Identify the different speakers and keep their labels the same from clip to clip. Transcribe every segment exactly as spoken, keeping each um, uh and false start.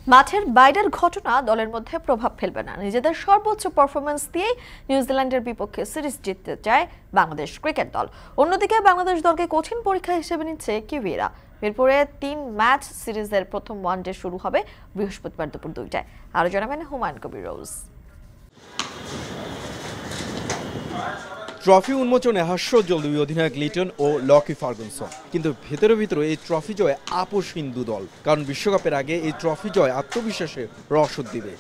Speaker 1: মাঠের বাইরের ঘটনা দলের মধ্যে প্রভাব ফেলবে না, নিজেদের সর্বোচ্চ পারফরম্যান্স দিয়ে নিউজিল্যান্ডের বিপক্ষে সিরিজ জিততে চায় বাংলাদেশ ক্রিকেট দল। অন্যদিকে বাংলাদেশ দলকে কঠিন পরীক্ষা হিসেবে নিচ্ছে কিউইরা। মিরপুরে তিন ম্যাচ সিরিজের প্রথম ওয়ানডে শুরু হবে বৃহস্পতিবার দুপুর দুইটায়। আরো জানাবেন হুমায়ুন কবির রোজ।
Speaker 2: ট্রফি উন্মোচনে হাস্যোজ্জ্বল দুই অধিনায়ক লিটন ও লকি ফার্গুসন, কিন্তু ভেতরে ভেতরে এই ট্রফি জয় আপোষহীন দু দল, কারণ বিশ্বকাপের আগে এই ট্রফি জয় আত্মবিশ্বাসে রসদ দিবে।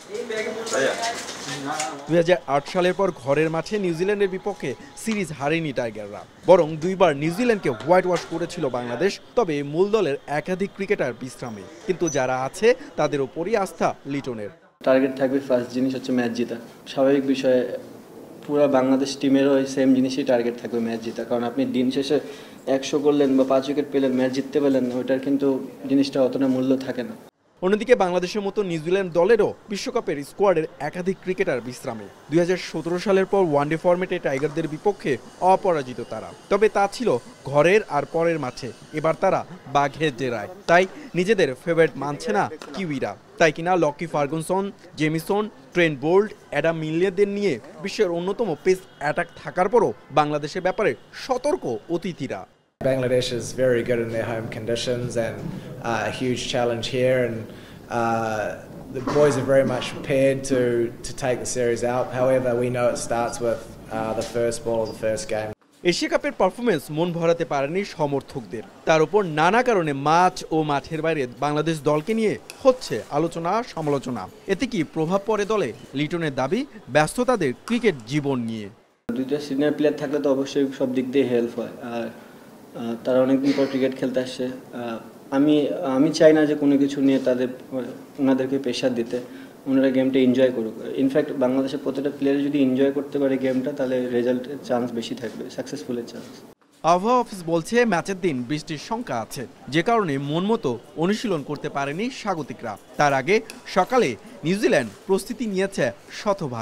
Speaker 2: দুই হাজার আট সালের পর ঘরের মাঠে নিউজিল্যান্ডের বিপক্ষে সিরিজ হারেনি টাইগাররা, বরং দুইবার নিউজিল্যান্ডকে হোয়াইট ওয়াশ করেছিল বাংলাদেশ। তবে মূল দলের একাধিক ক্রিকেটার বিশ্রামে, কিন্তু যারা আছে তাদের ওপরই আস্থা লিটনের।
Speaker 3: টার্গেট থাকবে ফার্স্ট জিনিস হচ্ছে ম্যাচ জেতা। স্বাভাবিক বিষয়ে পুরো বাংলাদেশ টিমেরও ওই সেম জিনিসই টার্গেট থাকবে, ম্যাচ জেতা। কারণ আপনি দিন শেষে একশো করলেন বা পাঁচ উইকেট পেলেন, ম্যাচ জিততে পেলেন, ওইটার কিন্তু জিনিসটা অতটা মূল্য থাকে না।
Speaker 2: অন্যদিকে বাংলাদেশের মতো নিউজিল্যান্ড দলেরও বিশ্বকাপের স্কোয়াডের একাধিক ক্রিকেটার বিশ্রামে। দুই হাজার সতেরো সালের পর ওয়ানডে ফরম্যাটে টাইগারদের বিপক্ষে অপরাজিত তারা, তবে তা ছিল ঘরের আর পরের মাঠে। এবার তারা বাঘের ডেরায়, তাই নিজেদের ফেভারিট মানছে না কিউইরা। তাই কিনা Lockie Ferguson, Jamieson, Trent Boult, Adam মিলনেদের নিয়ে বিশ্বের অন্যতম পেস অ্যাটাক থাকার পরও বাংলাদেশের ব্যাপারে সতর্ক অতিথিরা।
Speaker 4: Bangladesh is very good in their home conditions and uh, a huge challenge here, and uh, the boys are very much prepared to to take the series out. However, we know it starts with uh, the first ball of the first game.
Speaker 2: Asia কাপের performance মন ভরাতে পারেনি সমর্থকদের, তার উপর নানা কারণে মাঠ ও মাঠের বাইরে বাংলাদেশ দলকে নিয়ে হচ্ছে আলোচনা সমালোচনা। এতে কি প্রভাব পড়ে দলে? লিটনের দাবি, ব্যস্ত তাদের ক্রিকেট জীবন নিয়ে।
Speaker 3: দুইটা সিনিয়র প্লেয়ার থাকলে তো অবশ্যই সব দিক দিয়ে হেল্প হয়, আর তারা অনেকদিন পর ক্রিকেট খেলতে আসছে। আমি আমি চাই না যে কোনো কিছু নিয়ে তাদের ওনাদেরকে প্রেশার দিতে। ওনারা গেমটা এনজয় করুক। ইনফ্যাক্ট বাংলাদেশের প্রত্যেকটা প্লেয়ার যদি এনজয় করতে পারে গেমটা, তাহলে রেজাল্টের চান্স বেশি থাকবে, সাকসেসফুলের চান্স।
Speaker 2: আবহাওয়া অফিস বলছে ম্যাচের দিন বৃষ্টির শঙ্কা আছে, যে কারণে মন মতো অনুশীলন করতে পারেনি স্বাগতিকরা। তার আগে সকালে নিউজিল্যান্ড প্রস্তুতি নিয়েছে শতভাগ।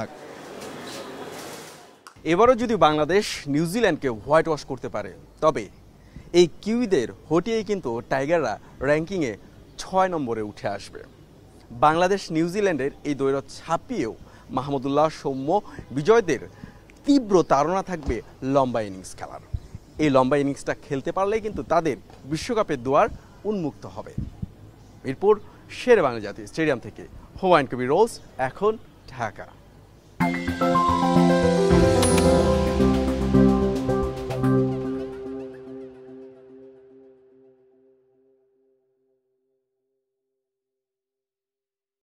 Speaker 2: এবারও যদি বাংলাদেশ নিউজিল্যান্ডকে হোয়াইট ওয়াশ করতে পারে, তবে এই কিউইদের হটিয়েই কিন্তু টাইগাররা র্যাঙ্কিংয়ে ছয় নম্বরে উঠে আসবে। বাংলাদেশ নিউজিল্যান্ডের এই দ্বৈরথ ছাপিয়েও মাহমুদুল্লাহ সৌম্য বিজয়দের তীব্র তাড়না থাকবে লম্বা ইনিংস খেলার। এই লম্বা ইনিংসটা খেলতে পারলেই কিন্তু তাদের বিশ্বকাপের দুয়ার উন্মুক্ত হবে। মিরপুর শেরেবাংলা জাতীয় স্টেডিয়াম থেকে হুমায়ুন কবির রোজ, এখন ঢাকা।